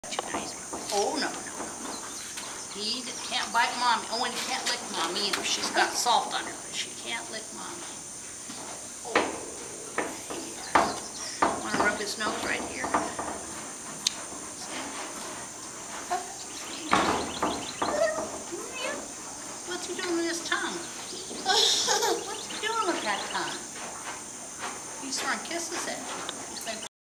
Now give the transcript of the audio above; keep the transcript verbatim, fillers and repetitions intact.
Oh, no, no, no. He can't bite Mommy. Oh, and he can't lick Mommy either. She's got salt on her, but she can't lick Mommy. Oh, yeah. Want to rub his nose right here? What's he doing with his tongue? What's he doing with that tongue? He's throwing kisses at you.